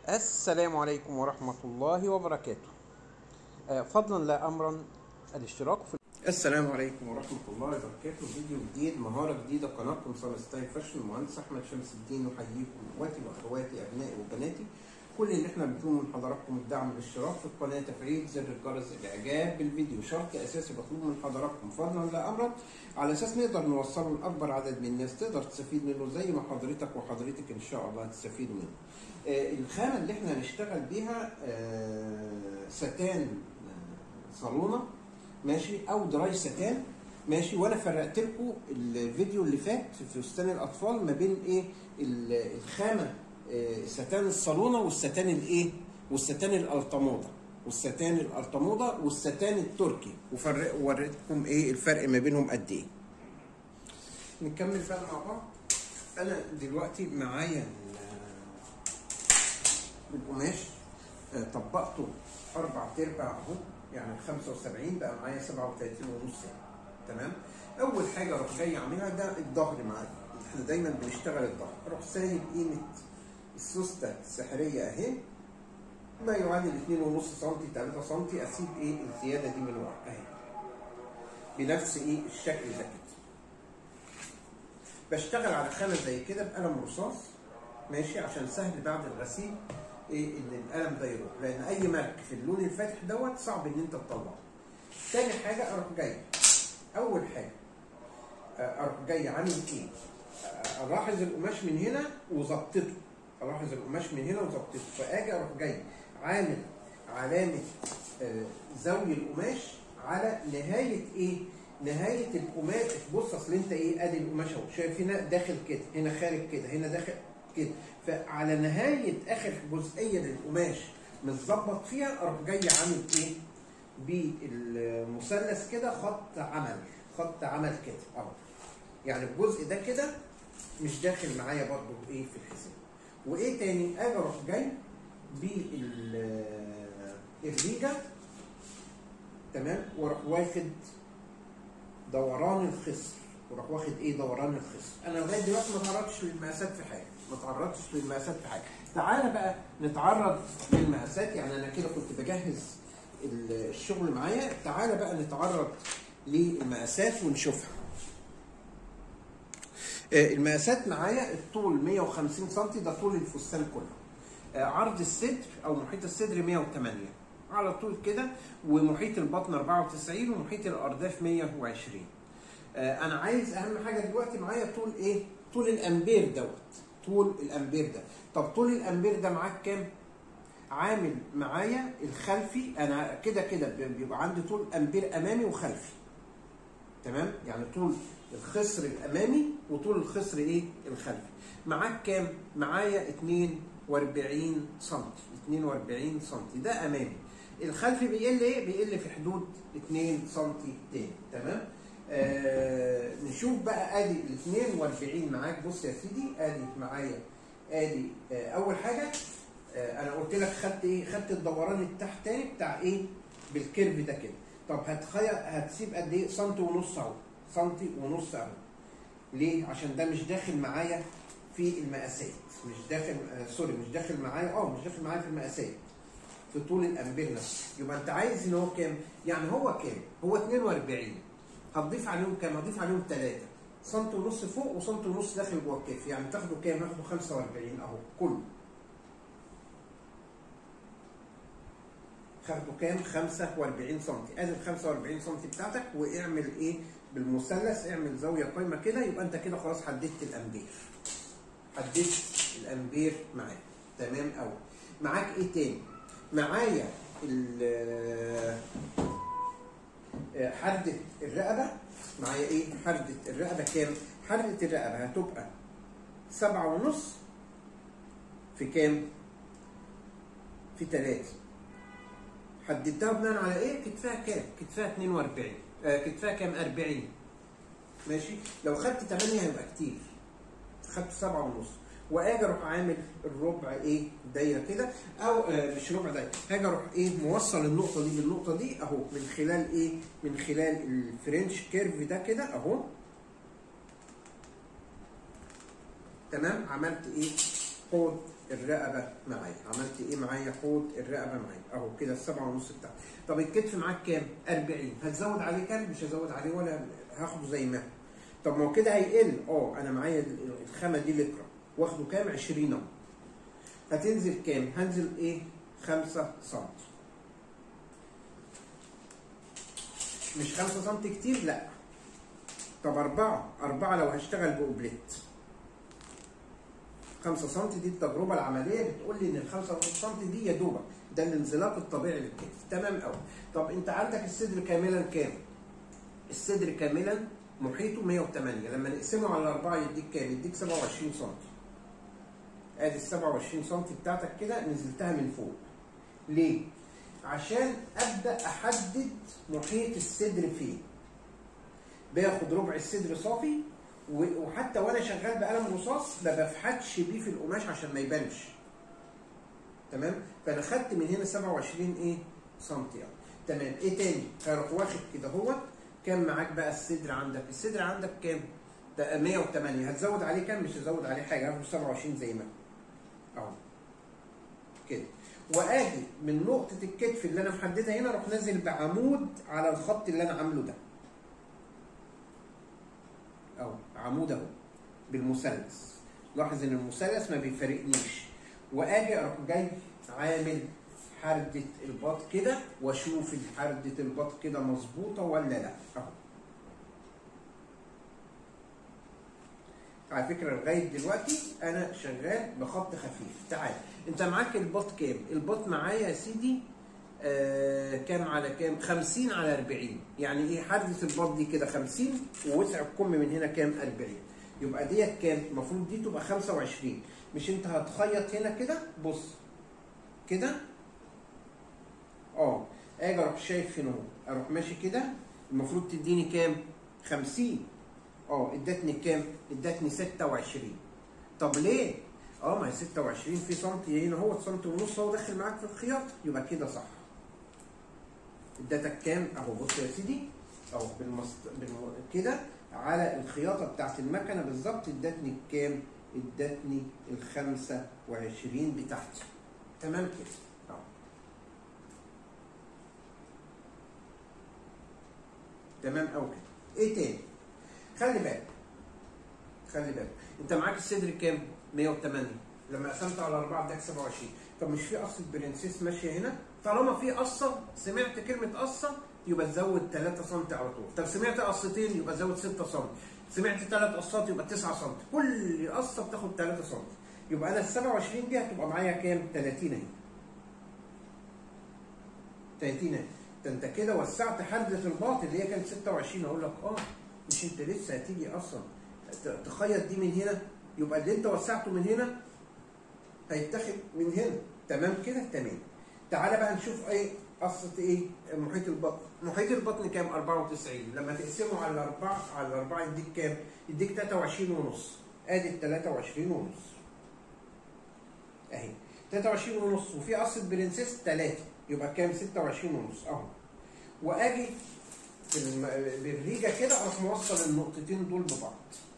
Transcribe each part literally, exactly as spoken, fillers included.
السلام عليكم ورحمة الله وبركاته. آه، فضلا لا أمرا الاشتراك في السلام عليكم ورحمة الله وبركاته. فيديو جديد، مهارة جديدة، قناتكم صالح ستايل فاشن. المهندس أحمد شمس الدين يحييكم إخواتي وأخواتي أبنائي وبناتي. كل اللي احنا بنطلبه من حضراتكم الدعم بالاشتراك في القناة، تفعيل زر الجرس، الإعجاب بالفيديو. شرط أساسي مطلوب من حضراتكم فضلا لا أمرا على أساس نقدر نوصله لأكبر عدد من الناس تقدر تستفيد منه زي ما حضرتك وحضرتك إن شاء الله تستفيدوا منه. آه الخامة اللي احنا هنشتغل بيها آه ستان صالونة ماشي، او دراي ستان ماشي. وانا فرقت لكم الفيديو اللي فات في فستان الاطفال ما بين ايه الخامه آه ستان الصالونه والستان الايه والستان الالطموطه والستان الالطموطه والستان التركي، وفرق ووريتكم ايه الفرق ما بينهم قد ايه. نكمل بقى مع بعض. انا دلوقتي معايا القماش آه طبقته اربع ارباع اهو، يعني خمسة وسبعين بقى معايا سبعة وتلاتين ونص يعني. تمام. اول حاجه اروح جاي اعملها ده الظهر معايا، احنا دايما بنشتغل الظهر. اروح سايب قيمه السوسته السحريه اهي ما يعادل اتنين ونص سم تلاتة سم، اسيب ايه الزياده دي من ورا اهي بنفس ايه الشكل ده كده. بشتغل على خامه زي كده بقلم رصاص ماشي، عشان سهل بعد الغسيل ايه ان القلم ده يروح، لان اي مارك في اللون الفاتح دوت صعب ان انت تطلعه. تاني حاجه اروح جاي، اول حاجه اروح جاي عامل ايه؟ الاحظ القماش من هنا وظبطته، الاحظ القماش من هنا وظبطته، فاجي اروح جاي عامل علامه زاويه القماش على نهايه ايه؟ نهايه القماش. بص اصل انت ايه، ادي القماش اهو، شايف هنا داخل كده، هنا خارج كده، هنا داخل كده، فعلى نهايه اخر جزئيه للقماش متظبط فيها اروح جاي عامل ايه؟ بالمثلث كده خط عمل، خط عمل كده اهو، يعني الجزء ده كده مش داخل معايا برضو ايه في الحساب. وايه تاني؟ اجي اروح جاي بالريجه تمام، واروح واخد دوران الخصر، واروح واخد ايه دوران الخصر. انا لغايه دلوقتي ما تعرضتش للمقاسات في حاجه، ما تعرضتش للمقاسات في حاجه. تعالى بقى نتعرض للمقاسات، يعني انا كده كنت بجهز الشغل معايا. تعالى بقى نتعرض للمقاسات ونشوفها. المقاسات معايا الطول مية وخمسين سم، ده طول الفستان كله. عرض الصدر او محيط الصدر مية وتمانية على طول كده، ومحيط البطن اربعة وتسعين، ومحيط الارداف مية وعشرين. انا عايز اهم حاجه دلوقتي معايا طول ايه؟ طول الامبير دوت، طول الامبير ده. طب طول الامبير ده معاك كام؟ عامل معايا الخلفي، انا كده كده بيبقى عندي طول امبير امامي وخلفي تمام، يعني طول الخصر الامامي وطول الخصر ايه الخلفي. معاك كام؟ معايا اتنين واربعين سم، اتنين واربعين سم ده امامي. الخلفي بيقل ايه؟ بيقل في حدود اتنين سم تاني. تمام. آه نشوف بقى. ادي ال اتنين واربعين معاك. بص يا سيدي، ادي معايا ادي آه اول حاجه آه انا قلت لك خدت ايه؟ خدت الدوران التحتاني بتاع ايه؟ بالكيرف ده كده. طب هتخيل هتسيب قد ايه؟ سنتي ونص اهو، سنتي ونص اهو. ليه؟ عشان ده مش داخل معايا في المقاسات، مش داخل آه سوري مش داخل معايا اه مش داخل معايا في المقاسات في طول الامبير نفسه. يبقى انت عايز ان هو كام؟ يعني هو كام؟ هو اتنين واربعين، هتضيف عليهم كام؟ هتضيف عليهم تلاتة سنتي ونص فوق وسنتي ونص داخل جوه الكيف، يعني تاخدوا كام؟ هاخدوا خمسة واربعين اهو كله. خدوا كام؟ خمسة واربعين سم. ادي ال خمسة واربعين سم بتاعتك، واعمل ايه؟ بالمثلث اعمل زاويه قايمه كده، يبقى انت كده خلاص حددت الامبير. حددت الامبير معاك. تمام قوي. معاك ايه تاني؟ معايا حردة الرقبه. معايا ايه؟ حردة الرقبه كام؟ حردة الرقبه هتبقى سبعة ونص في كام؟ في تلاتة. حددتها بناء على ايه؟ كتفها كام؟ كتفها اتنين واربعين. آه كتفها كام؟ اربعين. ماشي؟ لو خدت تمانية هيبقى كتير. خدت سبعة ونص. واجي اروح عامل الربع ايه؟ دايره كده، او آه مش ربع دايره، هاجي اروح ايه؟ موصل النقطه دي بالنقطه دي اهو، من خلال ايه؟ من خلال الفرنش كيرف ده كده اهو. تمام؟ عملت ايه؟ حوض الرقبه معايا. عملت ايه معايا؟ حوض الرقبه معايا اهو كده السبعة ونص بتاعتي. طب الكتف معاك كام؟ أربعين. هتزود عليه كام؟ مش هزود عليه ولا هاخده زي ما هو. طب ما هو كده هيقل. اه انا معايا الخامه دي لكرة واخده كام؟ عشرين اهو. هتنزل كام؟ هنزل ايه؟ خمسة سم. مش خمسة سم كتير؟ لا. طب أربعة، أربعة لو هشتغل بأوبليت. خمسة سم دي التجربة العملية بتقول لي إن ال خمسة سم دي يا دوبك ده الانزلاق الطبيعي للكتف. تمام قوي. طب أنت عندك الصدر كاملا كام؟ الصدر كاملا محيطه مية وتمانية، لما نقسمه على أربعة يديك كام؟ يديك سبعة وعشرين سم. ادي ال سبعة وعشرين سم بتاعتك كده نزلتها من فوق. ليه؟ عشان ابدا احدد محيط الصدر فين. باخد ربع الصدر صافي، وحتى وانا شغال بقلم رصاص ما بفحتش بيه في القماش عشان ما يبانش. تمام؟ فانا خدت من هنا سبعة وعشرين ايه؟ سم يعني. تمام. ايه تاني؟ هروح واخد كده اهوت. كام معاك بقى الصدر عندك؟ الصدر عندك كام؟ ده مية وتمانية. هتزود عليه كام؟ مش هزود عليه حاجه، هاخد سبعة وعشرين زي ما اهو كده. واجي من نقطه الكتف اللي انا محددها هنا اروح نازل بعمود على الخط اللي انا عامله ده اهو، عمود اهو بالمثلث. لاحظ ان المثلث ما بيفارقنيش. واجي اروح جاي عامل حردة الباط كده واشوف حردة الباط كده مظبوطه ولا لا اهو. على فكره لغايه دلوقتي انا شغال بخط خفيف. تعال انت معاك الباط كام؟ الباط معايا يا سيدي آه كام على كام؟ خمسين على أربعين. يعني ايه حردة الباط دي كده خمسين ووسع الكم من هنا كام؟ أربعين. يبقى ديت كام؟ المفروض دي تبقى خمسة وعشرين. مش انت هتخيط هنا كده؟ بص كده اه اجي اروح شايف هنا اهو، اروح ماشي كده المفروض تديني كام؟ خمسين. اه ادتني كام؟ ادتني ستة وعشرين. طب ليه؟ اه ما هي ستة وعشرين في سنتي هنا اهو، سنتي ونص اهو داخل معاك في الخياطه، يبقى كده صح. ادتك كام؟ اهو بص يا سيدي اهو بالمست... بالم... كده على الخياطه بتاعت المكنه بالظبط ادتني كام؟ ادتني ال خمسة وعشرين بتاعتي. تمام كده اهو. تمام قوي كده. ايه تاني؟ خلي بالك خلي بالك انت معاك الصدر كام؟ مية وتمانية. لما قسمت على أربعة اداك سبعة وعشرين. طب مش في قصه برنسيس ماشيه هنا؟ طالما في قصه، سمعت كلمه قصه يبقى تزود تلاتة سم على طول. طب سمعت قصتين يبقى تزود ستة سم. سمعت ثلاث قصات يبقى تسعة سم. كل قصه بتاخد تلاتة سم. يبقى انا ال سبعة وعشرين دي هتبقى معايا كام؟ تلاتين اهي. تلاتين اهي. ده انت كده وسعت حده الباط اللي هي كانت ستة وعشرين. اقول لك اه مش انت لسه هتيجي اصلا تخيط دي من هنا، يبقى اللي انت وسعته من هنا هيتاخد من هنا. تمام كده؟ تمام. تعالى بقى نشوف ايه قصه ايه محيط البطن. محيط البطن كام؟ أربعة وتسعين. لما تقسمه على أربعة على أربعة يديك كام؟ يديك تلاتة وعشرين ونص. ادي ال تلاتة وعشرين ونص اهي. تلاتة وعشرين ونص وفي قصه برنسيس تلاتة يبقى كام؟ ستة وعشرين ونص اهو. واجي بالريجه كده اروح موصل النقطتين دول ببعض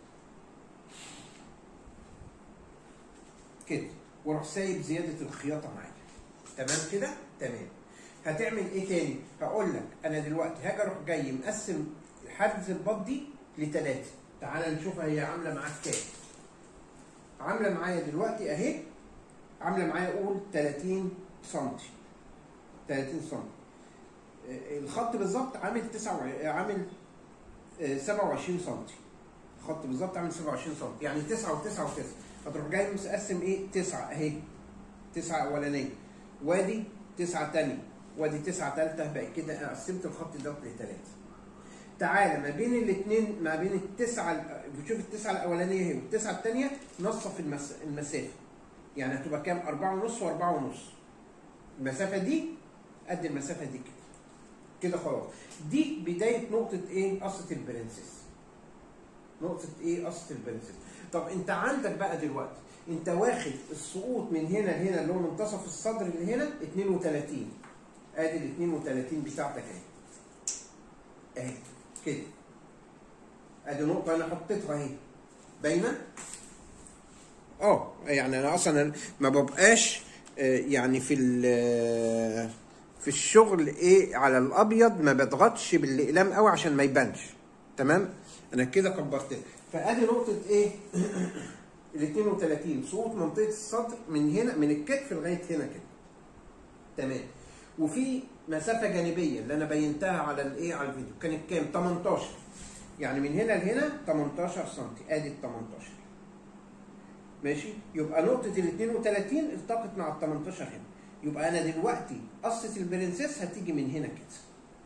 كده، واروح سايب زياده الخياطه معايا. تمام كده؟ تمام. هتعمل ايه تاني؟ هقول لك انا دلوقتي هاجي اروح جاي مقسم حدة الباط دي لتلاتة. تعالى نشوفها هي عامله معاك كام. عامله معايا دلوقتي اهي، عامله معايا قول تلاتين سم. تلاتين سم. الخط بالظبط عامل تسعة عامل سبعة وعشرين سم. الخط بالظبط عامل سبعة وعشرين سم، يعني تسعة وتسعة وتسعة. هتروح جاي مقسم ايه؟ تسعة اهي. تسعة اولانيه، وادي تسعة تانية، وادي تسعة تالتة. بقى كده انا قسمت الخط ده لثلاثة. تعالى ما بين الاثنين، ما بين التسعة، بتشوف التسعة الاولانيه اهي والتسعة الثانيه، نصف المس... المسافه. يعني هتبقى كام؟ أربعة ونص وأربعة ونص. المسافه دي قد المسافه دي كده. كده خلاص. دي بدايه نقطه ايه؟ قصه البرنسيس. نقطه ايه؟ قصه البرنسيس. طب انت عندك بقى دلوقتي انت واخد السقوط من هنا لهنا اللي هو منتصف الصدر اللي هنا اتنين وتلاتين. ادي ال اتنين وتلاتين بتاعتك اهي. اهي كده. ادي نقطة انا حطيتها اهي. باينة؟ اه يعني انا اصلا ما ببقاش يعني في في الشغل ايه على الابيض، ما بضغطش بالاقلام قوي عشان ما يبانش. تمام، انا كده كبرتها. فادي نقطه ايه ال اتنين وتلاتين سقوط منطقه الصدر من هنا من الكتف لغايه هنا كده. تمام. وفي مسافه جانبيه اللي انا بينتها على الايه على الفيديو كانت كام؟ تمنتاشر. يعني من هنا لهنا تمنتاشر سم. ادي ال تمنتاشر. ماشي؟ يبقى نقطه ال اتنين وتلاتين التقت مع ال تمنتاشر هنا. يبقى انا دلوقتي قصه البرنسيس هتيجي من هنا كده.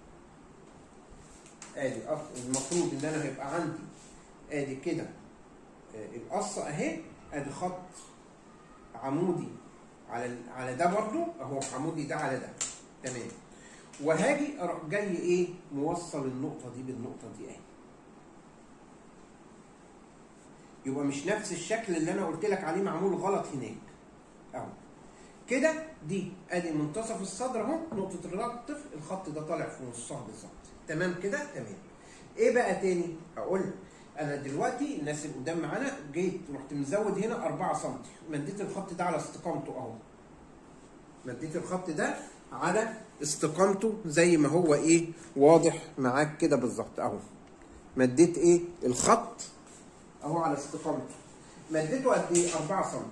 ادي المفروض ان انا هيبقى عندي ادي كده القصه اهي، ادي خط عمودي على على ده برضو اهو، عمودي ده على ده. تمام. وهاجي اروح جاي ايه موصل النقطه دي بالنقطه دي اهي. يبقى مش نفس الشكل اللي انا قلت لك عليه معمول غلط هناك اهو كده. دي ادي منتصف الصدر اهو، نقطه الرضاعه الطفل، الخط ده طالع في نصها بالظبط. تمام كده. تمام. ايه بقى تاني؟ اقول لك انا دلوقتي الناس اللي قدام معانا جيت رحت مزود هنا أربعة سم، مديت الخط ده على استقامته اهو. مديت الخط ده على استقامته زي ما هو ايه واضح معاك كده بالظبط اهو. مديت ايه الخط اهو على استقامته. مديته قد ايه؟ أربعة سم.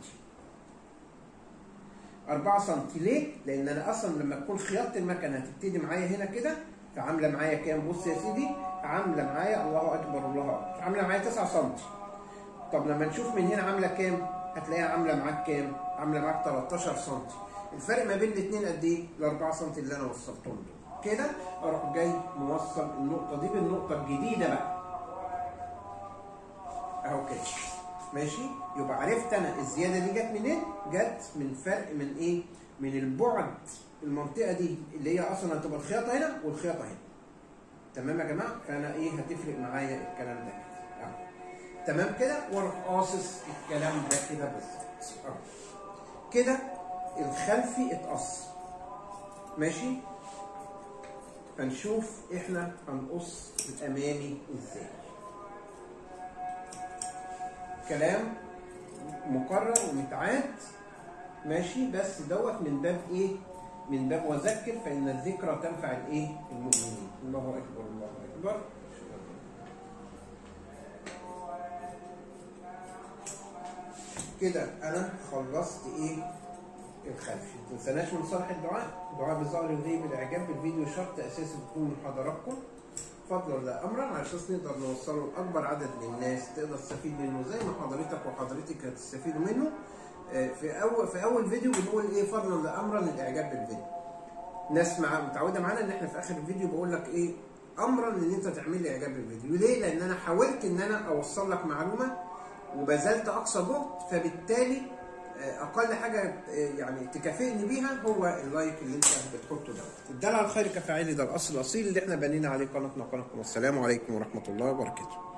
أربعة سم ليه؟ لان انا اصلا لما تكون خياطه المكنه هتبتدي معايا هنا كده، فعامله معايا كام؟ بص يا سيدي، عامله معايا الله اكبر الله اكبر، عامله معايا تسعة سم. طب لما نشوف من هنا عامله كام؟ هتلاقيها عامله معاك كام؟ عامله معاك تلتاشر سم. الفرق ما بين الاثنين قد ايه؟ ال أربعة سم اللي انا وصلتهم دول. كده اروح جاي موصل النقطه دي بالنقطه الجديده بقى. اهو كده. ماشي؟ يبقى عرفت انا الزياده دي جت منين؟ جت من فرق من ايه؟ من البعد المنطقه دي اللي هي اصلا هتبقى الخياطه هنا والخياطه هنا. تمام يا جماعه؟ فانا ايه هتفرق معايا الكلام ده كده. اهو. تمام كده، واروح قاصص الكلام ده كده بالظبط. اهو. كده الخلفي اتقص. ماشي؟ فنشوف احنا هنقص الامامي ازاي. كلام مكرر ومتعاد. ماشي؟ بس دوت من باب ايه؟ من باب وذكر فإن الذكرى تنفع الايه؟ المؤمنين. الله أكبر الله أكبر. كده أنا خلصت ايه؟ الخلفي. ما تنساناش من صالح الدعاء، الدعاء بظهر الغيب بالإعجاب بالفيديو شرط أساسي تكون من حضراتكم فضلا لا أمرا، على أساس نقدر نوصله لأكبر عدد من الناس تقدر تستفيد منه زي ما حضرتك وحضرتك هتستفيدوا منه. في أول في أول فيديو بنقول إيه؟ فضلا لا أمرا للإعجاب بالفيديو. ناس مع متعودة معانا إن إحنا في آخر الفيديو بقول لك إيه؟ أمرا إن أنت تعمل لي إعجاب بالفيديو. ليه؟ لأن أنا حاولت إن أنا أوصل لك معلومة وبذلت أقصى جهد، فبالتالي اقل حاجه يعني تكافئني بيها هو اللايك اللي انت بتحطه ده. الدال على الخير كفاعله، ده الاصل الاصيل اللي احنا بنينا عليه قناتنا وقناتكم. والسلام عليكم ورحمه الله وبركاته.